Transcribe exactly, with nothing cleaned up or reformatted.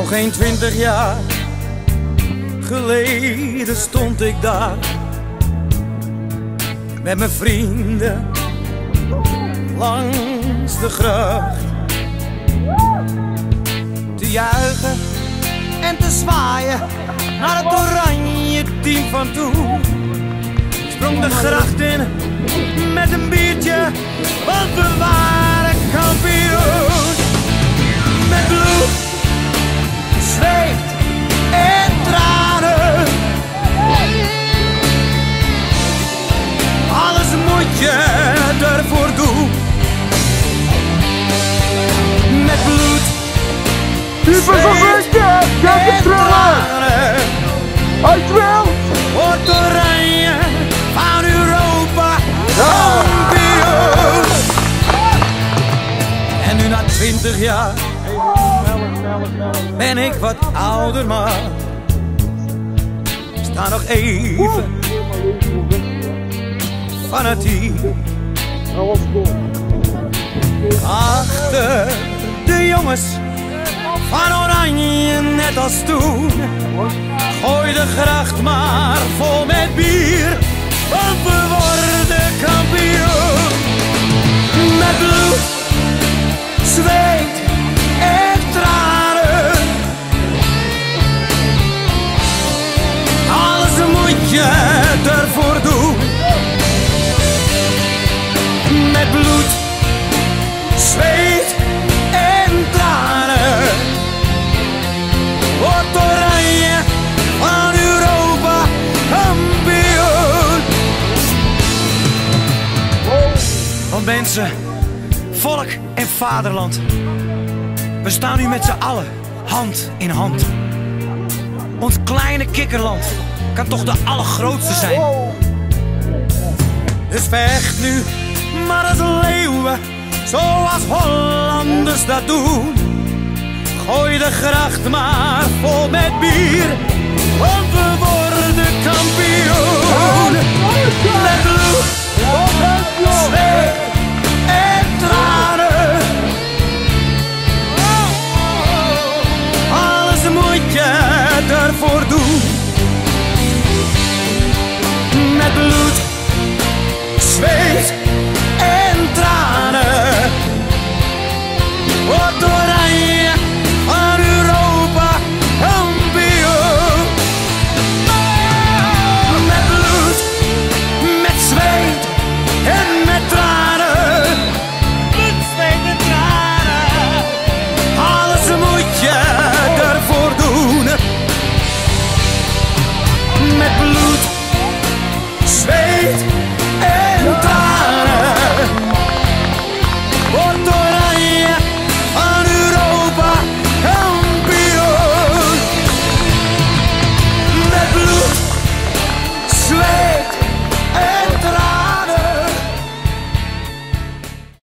Nog geen twintig jaar geleden stond ik daar met mijn vrienden langs de gracht te juichen en te zwaaien naar het oranje team van toen. Sprong de gracht in met een biertje, want we waren kampioen. Met bloed, zweet en tranen, alles moet je ervoor doen. Met bloed, zweet en tranen, wordt Oranje van Europa kampioen. En nu na twintig jaar ben ik wat ouder, maar sta nog even fanatiek achter de jongens van Oranje, net als toen. Gooi de gracht maar vol met bier, want we worden kampioen. Met bloed, zweet en tranen, alles moet je ervoor doen. Met bloed, zweet en tranen, wordt Oranje van Europa kampioen. Want mensen, volk en vaderland, we staan nu met z'n allen hand in hand. Ons kleine kikkerland kan toch de allergrootste zijn. Dus vecht nu maar als leeuwen, zoals Hollanders dat doen. Gooi de gracht maar vol met bier, want we worden kampioen. Met bloed, zweet en tranen, alles moet je ervoor doen. Met bloed, zweet